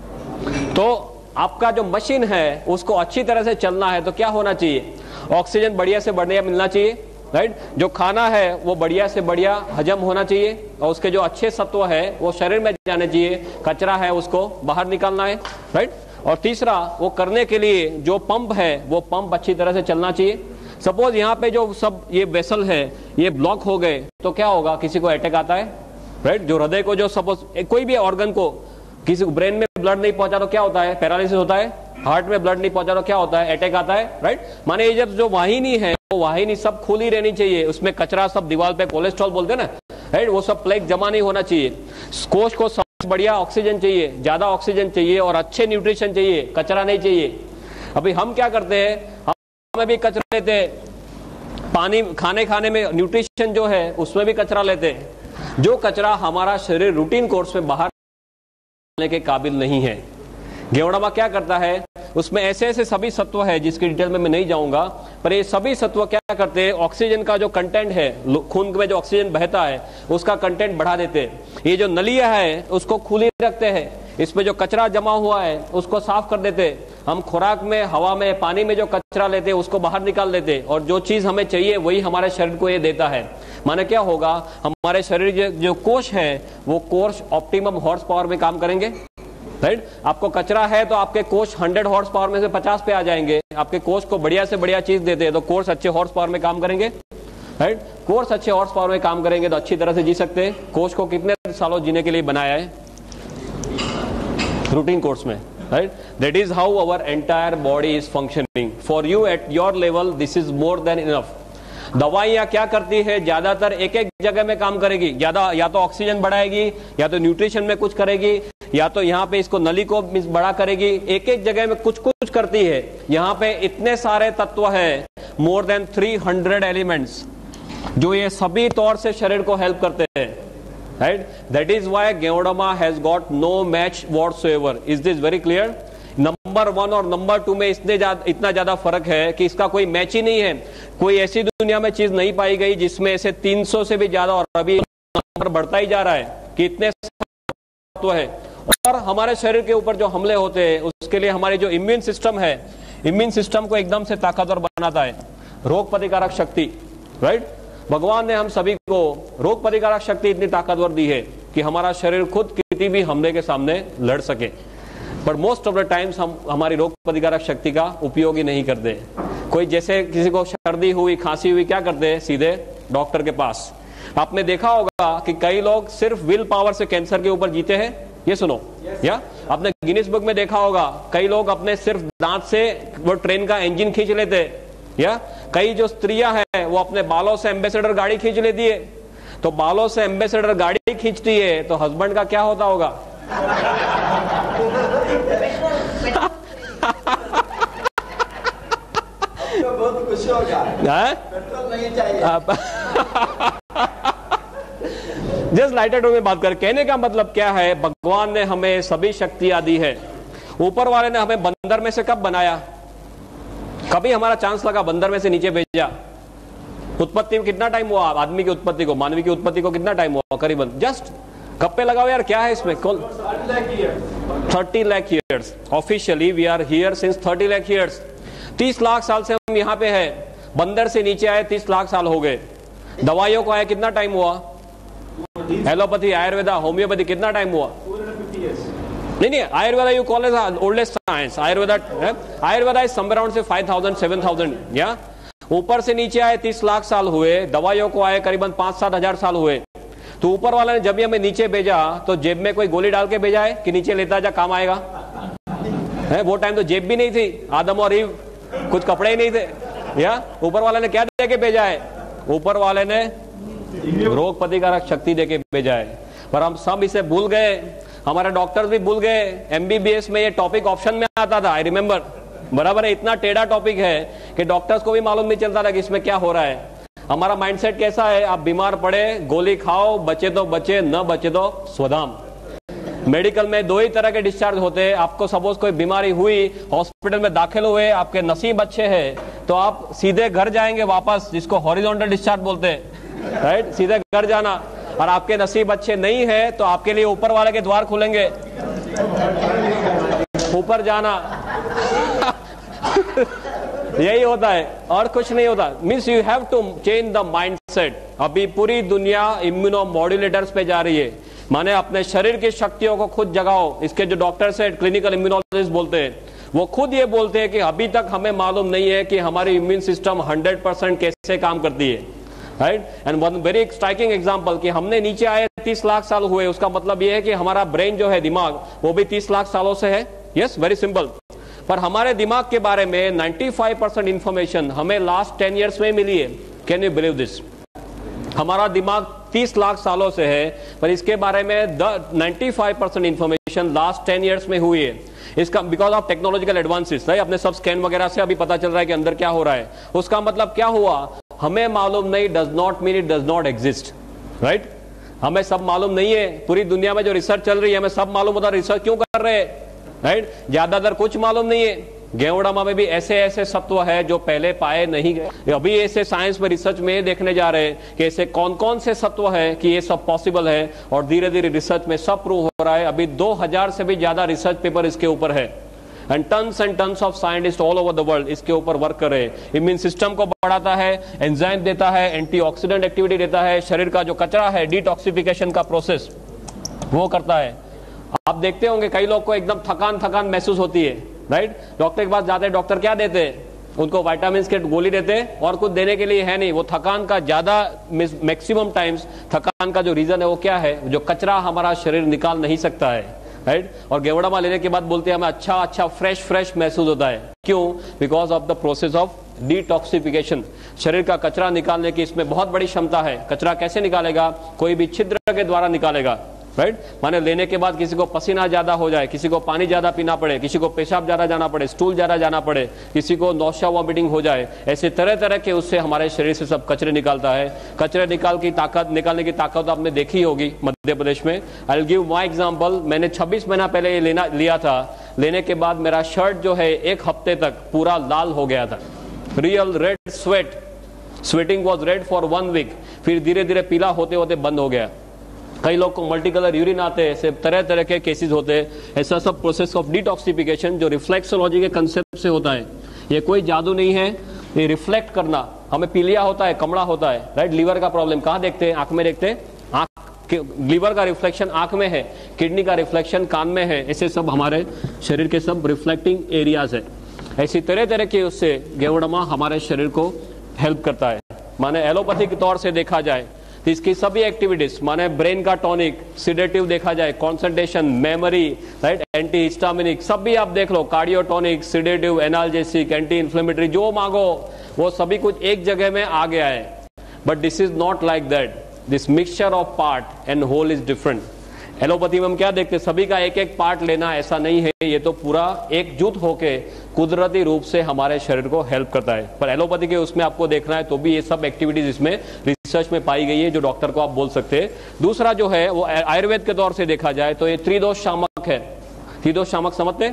तो आपका जो मशीन है उसको अच्छी तरह से चलना है तो क्या होना चाहिए, ऑक्सीजन बढ़िया से बढ़िया मिलना चाहिए, राइट। जो खाना है वो बढ़िया से बढ़िया हजम होना चाहिए, और उसके जो अच्छे सत्व है वो शरीर में जाने चाहिए, कचरा है उसको बाहर निकालना है, राइट। और तीसरा, वो करने के लिए जो पंप है वो पंप अच्छी तरह से चलना चाहिए। सपोज यहाँ पे जो सब ये वेसल है ये ब्लॉक हो गए तो क्या होगा, किसी को अटैक आता है, राइट। जो हृदय को जो सपोज कोई भी ऑर्गन को, किसी को ब्रेन में ब्लड नहीं पहुंचा तो क्या होता है, पैरालिसिस होता है। हार्ट में ब्लड नहीं पहुंचा तो क्या होता है, अटैक आता है, राइट। माने ये जब जो वाहिनी है वो वाहिनी सब खुली रहनी चाहिए, उसमें कचरा सब दीवार पे कोलेस्ट्रॉल बोलते हैं ना, राइट, वो सब प्लेग जमा नहीं होना चाहिए। कोष को सबसे बढ़िया ऑक्सीजन चाहिए, ज्यादा ऑक्सीजन चाहिए और अच्छे न्यूट्रिशन चाहिए, कचरा नहीं चाहिए। अभी हम क्या करते हैं, हम भी कचरा लेते हैं, पानी खाने खाने में न्यूट्रिशन जो है उसमें भी कचरा लेते हैं। जो कचरा हमारा शरीर रूटीन कोर्स में बाहर निकालने के काबिल नहीं है। गेवड़ामा क्या करता है, उसमें ऐसे ऐसे सभी सत्व है जिसकी डिटेल में मैं नहीं जाऊंगा, पर ये सभी सत्व क्या करते हैं, ऑक्सीजन का जो कंटेंट है, खून में जो ऑक्सीजन बहता है उसका कंटेंट बढ़ा देते हैं। ये जो नलियां है उसको खुली रखते हैं, इसमें जो कचरा जमा हुआ है उसको साफ कर देते हैं। हम खुराक में, हवा में, पानी में जो कचरा लेते हैं उसको बाहर निकाल देते हैं, और जो चीज हमें चाहिए वही हमारे शरीर को ये देता है। माने क्या होगा, हमारे शरीर जो कोष है वो कोष ऑप्टिमम हॉर्स पावर में काम करेंगे, राइट। आपको कचरा है तो आपके कोष हंड्रेड हॉर्स पावर में से पचास पे आ जाएंगे। आपके कोष को बढ़िया से बढ़िया चीज देते हैं तो कोष अच्छे हॉर्स पावर में काम करेंगे, राइट। कोष अच्छे हॉर्स पावर में काम करेंगे तो अच्छी तरह से जी सकते हैं। कोष को कितने सालों जीने के लिए बनाया है, रूटीन कोर्स में, right. That is how our entire body is functioning. For you at your level this is more than enough. दवाइयां क्या करती है, ज्यादातर एक एक जगह में काम करेगी, ज्यादा या तो ऑक्सीजन बढ़ाएगी, या तो न्यूट्रिशन में कुछ करेगी, या तो यहाँ पे इसको नली को बड़ा करेगी। एक एक जगह में कुछ कुछ करती है। यहाँ पे इतने सारे तत्व है, more than three hundred elements, जो ये सभी तौर से शरीर को हेल्प करते हैं, right. That is why ganoderma has got no match whatsoever. Is this very clear? Number one और नंबर टू में इसने जा, इतना ज्यादा फर्क है कि इसका कोई मैच ही नहीं है। कोई ऐसी दुनिया में चीज नहीं पाई गई जिसमें ऐसे तीन सौ से भी ज्यादा, और अभी नंबर बढ़ता ही जा रहा है कि इतने तत्व है। और हमारे शरीर के ऊपर जो हमले होते हैं उसके लिए हमारी जो इम्यून सिस्टम है, इम्यून सिस्टम को एकदम से ताकतवर बनाता है। रोग प्रतिकारक शक्ति, राइट। भगवान ने हम सभी को रोग प्रतिकारक शक्ति इतनी ताकतवर दी है कि हमारा शरीर खुद किसी भी हमले के सामने लड़ सके। But most of the times हम हमारी रोग प्रतिकारक शक्ति का उपयोग ही नहीं करते। कोई जैसे किसी को सर्दी हुई, खांसी हुई, क्या करते हैं, सीधे डॉक्टर के पास। आपने देखा होगा कि कई लोग सिर्फ विल पावर से कैंसर के ऊपर जीते हैं। ये सुनो, yes. या आपने गिनीज बुक में देखा होगा कई लोग अपने सिर्फ दांत से वो ट्रेन का इंजन खींच लेते, या कई जो स्त्रियां हैं वो अपने बालों से एम्बेसडर गाड़ी खींच लेती है। तो बालों से एम्बेसडर गाड़ी खींचती है तो हस्बैंड का क्या होता होगा? बहुत खुश होगा, पेट्रोल नहीं चाहिए। जस्ट लाइटर टू में बात कर, कहने का मतलब क्या है, भगवान ने हमें सभी शक्तियां दी है। ऊपर वाले ने हमें बंदर में से कब बनाया? कभी हमारा चांस लगा बंदर में से नीचे भेजा? उत्पत्ति में कितना टाइम हुआ आदमी की उत्पत्ति को, मानवी की उत्पत्ति को कितना टाइम हुआ? करीबन जस्ट कब पे लगाओ यार, क्या है इसमें? Thirty lakh years. Officially we are here since thirty lakh years. तीस लाख साल से हम यहाँ पे हैं। बंदर से नीचे आए तीस लाख साल हो गए। दवाइयों को आए कितना टाइम हुआ? एलोपैथी, आयुर्वेदा, होम्योपैथी कितना टाइम हुआ? नहीं नहीं, Ayurveda you call as oldest science. Ayurveda Ayurveda is somewhere around से फाइव थाउजेंड सेवन थाउजेंड. या ऊपर से नीचे आए तीस लाख साल हुए, दवाइयों को आए करीबन पांच सात हजार साल हुए. तो ऊपर वाला ने जब भी हमें नीचे भेजा तो जेब में कोई गोली डाल के भेजा है कि नीचे लेता जा काम आएगा? है, वो टाइम तो जेब भी नहीं थी, आदम और ईव कुछ कपड़े ही नहीं थे. या ऊपर वाले ने क्या दे के भेजा है? ऊपर वाले ने रोग प्रतिकारक शक्ति दे के भेजा है. पर हम सब इसे भूल गए, हमारे डॉक्टर्स भी भूल गए. एमबीबीएस में ये टॉपिक ऑप्शन में आता था, आई रिमेम्बर. बराबर है, इतना टेढ़ा टॉपिक है कि डॉक्टर्स को भी मालूम नहीं चलता था कि इसमें क्या हो रहा है. हमारा माइंडसेट कैसा है? आप बीमार पड़े गोली खाओ, बचे तो बचे, न बचे तो स्वधाम. मेडिकल में दो ही तरह के डिस्चार्ज होते हैं. आपको सपोज कोई बीमारी हुई, हॉस्पिटल में दाखिल हुए, आपके नसीब अच्छे हैं तो आप सीधे घर जाएंगे वापस, जिसको हॉरिजॉन्टल डिस्चार्ज बोलते हैं, राइट? सीधे घर जाना. और आपके नसीब अच्छे नहीं है तो आपके लिए ऊपर वाले के द्वार खुलेंगे, ऊपर जाना. यही होता है और कुछ नहीं होता. Means you have to change the mindset. अभी पूरी दुनिया इम्यूनो मॉड्यूलेटर्स पे जा रही है, माने अपने शरीर की शक्तियों को खुद जगाओ. इसके जो डॉक्टर्स है, क्लिनिकल इम्यूनोलॉजिस्ट बोलते हैं, वो खुद ये बोलते हैं कि अभी तक हमें मालूम नहीं है कि हमारी इम्यून सिस्टम हंड्रेड परसेंट कैसे काम करती है, right? And one very striking example कि हमने नीचे आए तीस लाख साल हुए, उसका मतलब ये है कि हमारा ब्रेन जो है, दिमाग, वो भी तीस लाख सालों से है. Yes, very simple. पर हमारे दिमाग के बारे में पचानवे परसेंट इंफॉर्मेशन हमें लास्ट टेन इयर्स में मिली है. Can you believe this? हमारा दिमाग तीस लाख सालों से है, पर इसके बारे में पचानवे percent information last ten years में हुई है. इसका because of technological advances, right? अपने सब स्कैन वगैरह से अभी पता चल रहा है कि अंदर क्या हो रहा है. उसका मतलब क्या हुआ? हमें मालूम नहीं does not mean it does not exist, right? हमें सब मालूम नहीं है. पूरी दुनिया में जो रिसर्च चल रही है हमें सब मालूम होता है, रिसर्च क्यों कर रहे हैं, राइट? ज्यादातर कुछ मालूम नहीं है. गेवड़ामा में भी ऐसे ऐसे सत्व है जो पहले पाए नहीं गए. अभी ऐसे साइंस में रिसर्च में देखने जा रहे हैं कि ऐसे कौन कौन से सत्व है कि ये सब पॉसिबल है, और धीरे धीरे रिसर्च में सब प्रूव हो रहा है. अभी दो हजार से भी ज्यादा रिसर्च पेपर इसके ऊपर है, and tons and tons of scientist all over the world इसके ऊपर वर्क कर रहे हैं. इम्यून सिस्टम को बढ़ाता है, एंजाइम देता है, एंटीऑक्सीडेंट एक्टिविटी देता है, शरीर का जो कचरा है, डिटॉक्सिफिकेशन का प्रोसेस वो करता है. आप देखते होंगे कई लोग को एकदम थकान थकान महसूस होती है, राइट? डॉक्टर के पास जाते हैं, डॉक्टर क्या देते हैं? उनको विटामिन के गोली देते हैं, और कुछ देने के लिए है नहीं. वो थकान का ज्यादा मैक्सिमम टाइम्स थकान का जो रीजन है वो क्या है? जो कचरा हमारा शरीर निकाल नहीं सकता है, राइट? और गेवड़ामा लेने के बाद बोलते हैं हमें अच्छा अच्छा फ्रेश फ्रेश महसूस होता है. क्यों? Because of the process of detoxification. शरीर का कचरा निकालने की इसमें बहुत बड़ी क्षमता है. कचरा कैसे निकालेगा? कोई भी छिद्र के द्वारा निकालेगा, राइट? माने लेने के बाद किसी को पसीना ज्यादा हो जाए, किसी को पानी ज्यादा पीना पड़े, किसी को पेशाब ज्यादा जाना पड़े, स्टूल ज्यादा जाना पड़े, किसी को नौशा वॉमिटिंग हो जाए, ऐसे तरह तरह के उससे हमारे शरीर से सब कचरे निकालता है. कचरे निकाल की ताकत निकालने की ताकत आपने देखी होगी मध्य प्रदेश में. I will give my example. मैंने छब्बीस महीना पहले ये लेना लिया था. लेने के बाद मेरा शर्ट जो है एक हफ्ते तक पूरा लाल हो गया था. Real red sweat, sweating was red for one week. फिर धीरे धीरे पीला होते होते बंद हो गया. कई लोग को मल्टी कलर यूरिन आते हैं, ऐसे तरह तरह के केसेस होते हैं. ऐसा सब प्रोसेस ऑफ डिटॉक्सिफिकेशन जो रिफ्लेक्सोलॉजी के कंसेप्ट से होता है. ये कोई जादू नहीं है, ये रिफ्लेक्ट करना. हमें पीलिया होता है, कमड़ा होता है, राइट? लीवर का प्रॉब्लम कहाँ देखते हैं? आंख में देखते हैं. आंख, लीवर का रिफ्लेक्शन आंख में है, किडनी का रिफ्लेक्शन कान में है. ऐसे सब हमारे शरीर के सब रिफ्लेक्टिंग एरियाज है. ऐसी तरह तरह के उससे गेवड़ामा हमारे शरीर को हेल्प करता है. माने एलोपैथी के तौर से देखा जाए तो इसकी सभी एक्टिविटीज, माने ब्रेन का टॉनिक, सिडेटिव देखा जाए, concentration, memory, right, anti histaminic, सब भी आप देख लो, cardiotonic, sedative, analgesic, anti inflammatory, जो मांगो वो सभी कुछ एक जगह में आ गया है. But this is not like that. This mixture of part and whole is different. Allopathy में हम क्या देखते हैं? सभी का एक एक पार्ट लेना, ऐसा नहीं है. ये तो पूरा एकजुट होके कुदरती रूप से हमारे शरीर को हेल्प करता है. पर एलोपैथी के उसमें आपको देखना है तो भी ये सब एक्टिविटीज इसमें रिसर्च में पाई गई है, जो डॉक्टर को आप बोल सकते हैं. दूसरा जो है वो आयुर्वेद के तौर से देखा जाए तो ये त्रिदोष शामक है. त्रिदोष शामक समझते,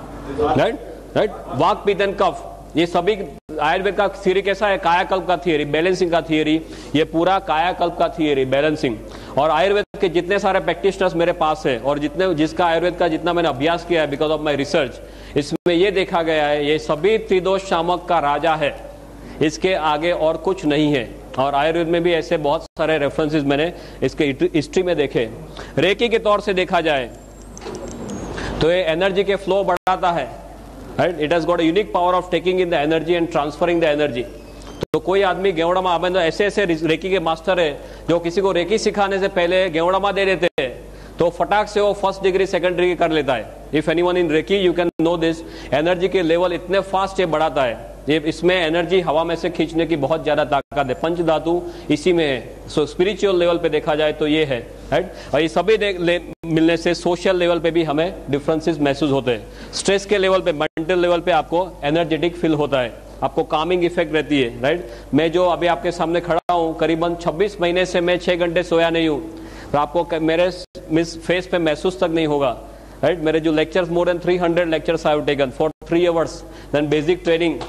राइट? राइट, वाक पित्त एंड कफ. ये सभी आयुर्वेद का थियरी कैसा है? कायाकल्प का थियरी, बैलेंसिंग का थियरी. ये पूरा कायाकल्प का थियरी, बैलेंसिंग. और आयुर्वेद के जितने सारे प्रैक्टिशनर्स मेरे पास है और जितने जिसका आयुर्वेद का जितना मैंने अभ्यास किया है बिकॉज ऑफ माय रिसर्च, इसमें ये देखा गया है ये सभी त्रिदोष शामक का राजा है. इसके आगे और कुछ नहीं है. और आयुर्वेद में भी ऐसे बहुत सारे रेफरेंसेस मैंने इसके हिस्ट्री में देखे. रेकी के तौर से देखा जाए तो ये एनर्जी के फ्लो बढ़ाता है, right. It has got a unique power of taking in the energy and transferring the energy. तो कोई आदमी गेवड़मा आप ऐसे ऐसे रेकी के मास्टर है जो किसी को रेकी सिखाने से पहले गेवड़मा दे देते हैं, तो फटाक से वो फर्स्ट डिग्री सेकंड डिग्री कर लेता है। If anyone in reiki you can know this, energy के लेवल इतने फास्ट ये बढ़ाता है, ये इसमें एनर्जी हवा में से खींचने की बहुत ज्यादा ताकत है, पंच धातु इसी में है। सो स्पिरिचुअल लेवल पे देखा जाए तो ये है, राइट। और ये सभी मिलने से सोशल लेवल पे भी हमें डिफरेंसेस महसूस होते हैं। स्ट्रेस के लेवल पे, मेंटल लेवल पे आपको एनर्जेटिक फील होता है, आपको कामिंग इफेक्ट रहती है, राइट। मैं जो अभी आपके सामने खड़ा हूँ, करीबन छब्बीस महीने से मैं छह घंटे सोया नहीं हूँ, तो आपको मेरे मिस फेस पे महसूस तक नहीं होगा, राइट। मेरे जो lectures, more than three hundred lectures I have taken for three hours, then basic training.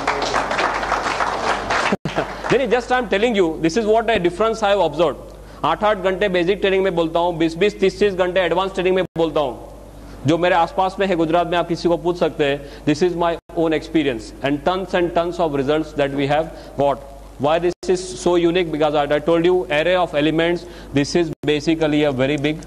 Then just I am telling you, this is what a difference I have observed. आठ आठ घंटे बेसिक ट्रेनिंग में बोलता हूँ, बीस बीस तीस तीस घंटे एडवांस ट्रेनिंग में बोलता हूँ। जो मेरे आसपास में है गुजरात में, आप किसी को पूछ सकते हैं। This is my own experience and tons and tons of results that we have got. Why this is so unique? Because I, I told you, array of elements. This is basically a very big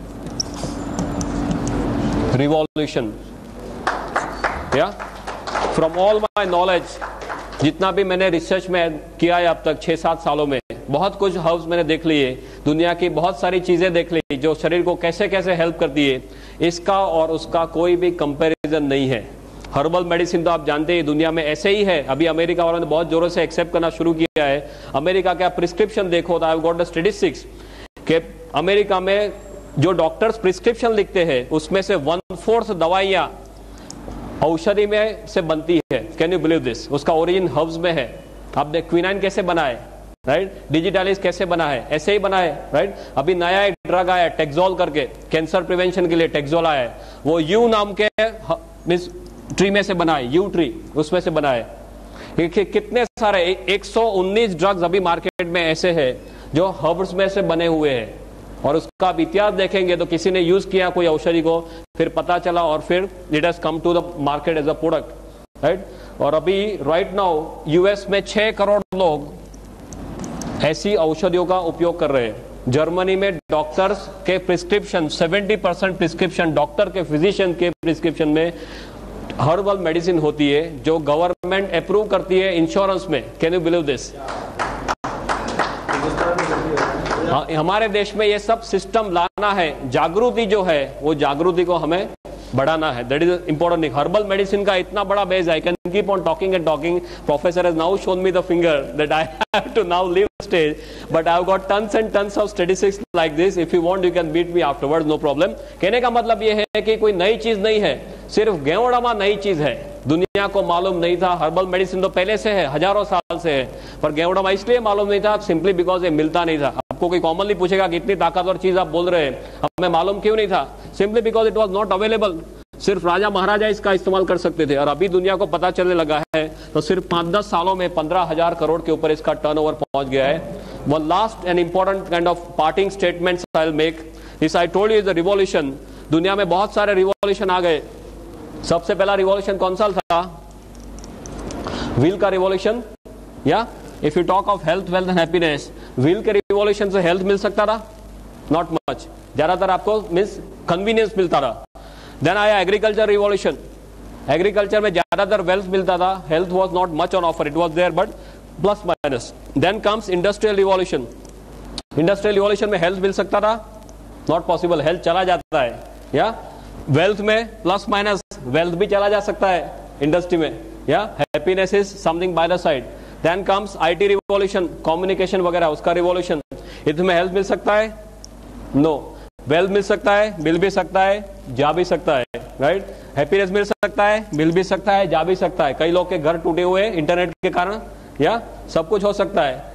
revolution. Yeah. From all my knowledge, जितना भी मैंने रिसर्च में किया है अब तक छह सात सालों में, बहुत कुछ हर्ब्स मैंने देख लिए, दुनिया की बहुत सारी चीजें देख ली जो शरीर को कैसे कैसे हेल्प करती है। इसका और उसका कोई भी कंपैरिजन नहीं है। हर्बल मेडिसिन तो आप जानते हैं दुनिया में ऐसे ही है। अभी अमेरिका वालों ने बहुत जोरों से एक्सेप्ट करना शुरू किया है। अमेरिका का प्रिस्क्रिप्शन देखो तो I have got the statistics कि अमेरिका में जो डॉक्टर्स प्रिस्क्रिप्शन लिखते हैं उसमें से वन फोर्थ दवाइयां औषधि में से बनती है। Can you believe this? उसका ओरिजिन हर्ब्स में है। आप देख क्विनाइन कैसे बना है, राइट। डिजिटालिस कैसे बना है, ऐसे ही बना है, राइट। अभी नया एक ड्रग आया टेक्सोल करके, कैंसर प्रिवेंशन के लिए टेक्सोल आया है। वो यू नाम के मींस ट्री में से बना है, यू ट्री उसमें से बना है। कितने सारे एक सौ उन्नीस ड्रग्स अभी मार्केट में ऐसे हैं जो हर्ब्स में से बने हुए हैं। और उसका आप इतिहास देखेंगे तो किसी ने यूज किया कोई औषधि को, फिर पता चला और फिर it has come to the market as a product, right. और अभी राइट नाउ यूएस में छह करोड़ लोग ऐसी औषधियों का उपयोग कर रहे हैं। जर्मनी में डॉक्टर्स के प्रिस्क्रिप्शन, सत्तर परसेंट प्रिस्क्रिप्शन डॉक्टर के, फिजिशियन के प्रिस्क्रिप्शन में हर्बल मेडिसिन होती है जो गवर्नमेंट अप्रूव करती है इंश्योरेंस में। Can you believe this? हमारे देश में ये सब सिस्टम लाना है। जागृति जो है वो जागृति को हमें बढ़ाना है। That is important thing. Herbal medicine का इतना बड़ा बेस है। I can keep on talking and talking. Professor has now shown me the finger that I have to now leave the stage, but I have got tons and tons of statistics like this. If you want you can beat me afterwards, no problem. कहने का मतलब ये है कि कोई नई चीज नहीं है, सिर्फ गेवड़मा नई चीज है। दुनिया को मालूम नहीं था। हर्बल मेडिसिन तो पहले से है, हजारों साल से है, पर गेवड़मा इसलिए मालूम नहीं था सिंपली बिकॉज ये मिलता नहीं था। आपको कोई कॉमनली पूछेगा कि इतनी ताकतवर चीज आप बोल रहे हैं, हमें मालूम क्यों नहीं था? Simply because it was not available. सिर्फ राजा महाराजा इसका इस्तेमाल कर सकते थे, और अभी दुनिया को पता चलने लगा है तो सिर्फ पांच दस सालों में पंद्रह हजार करोड़ के ऊपर इसका टर्नओवर पहुंच गया है। One last and important kind of parting statements I will make. This I told you is the revolution. दुनिया में बहुत सारे रिवॉल्यूशन आ गए। सबसे पहला रिवॉल्यूशन कौन सा था? व्हील का रिवॉल्यूशन। या if you talk of health, wealth and happiness, wheel के रिवॉल्यूशन से हेल्थ मिल सकता था? Not much. ज्यादातर आपको मींस कन्वीनियंस मिलता था। देन आया एग्रीकल्चर रिवॉल्यूशन। एग्रीकल्चर में ज्यादातर वेल्थ मिलता था, health was not much on offer, it was there but plus minus. Then comes industrial revolution. Industrial revolution में हेल्थ मिल सकता था? नॉट पॉसिबल, हेल्थ चला जाता है। या वेल्थ में प्लस माइनस वेल्थ भी चला जा सकता है इंडस्ट्री में। या happiness is something by the side. Then comes IT revolution, communication वगैरह, उसका रिवॉल्यूशन। इसमें हेल्थ मिल सकता है? नो। वेल्थ मिल सकता है, मिल भी सकता है, जा भी सकता है, राइट। हैप्पीनेस मिल सकता है, मिल भी सकता है, जा भी सकता है। कई लोग के घर टूटे हुए इंटरनेट के कारण, या सब कुछ हो सकता है।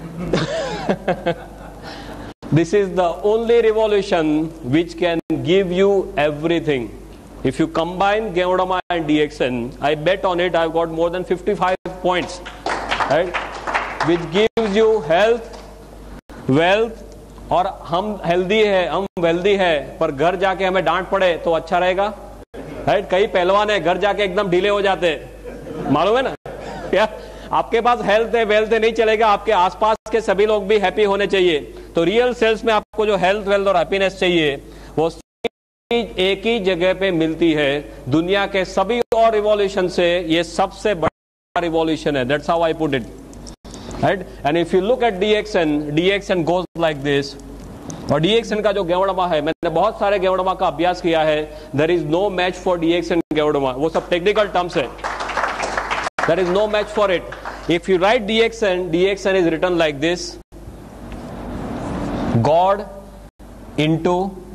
This is the only revolution which can give you everything. If you combine Geodama and D X N, I bet on it I've got more than fifty-five points, right? Which gives you health, wealth, और हम हेल्दी है, हम वेल्दी है, पर घर जाके हमें डांट पड़े तो अच्छा रहेगा, राइट। कई पहलवान है घर जाके एकदम ढीले हो जाते, मालूम है ना? क्या आपके पास हेल्थ है, वेल्थ है, नहीं चलेगा। आपके आसपास के सभी लोग भी हैप्पी होने चाहिए। तो रियल सेल्स में आपको जो हेल्थ, वेल्थ और हैप्पीनेस चाहिए वो एक ही जगह पे मिलती है। दुनिया के सभी और रिवॉल्यूशन से ये सबसे बड़ा रिवॉल्यूशन है। That's how I put it, right. And if you look at DXN, DXN goes like this. और डीएक्सएन का जो गेवड़मा है, मैंने बहुत सारे गेवड़मा का अभ्यास किया है। There is no match for DXN ganoderma, वो सब टेक्निकल टर्म्स है। There is no match for it. If you write DXN, DXN is written like this, god into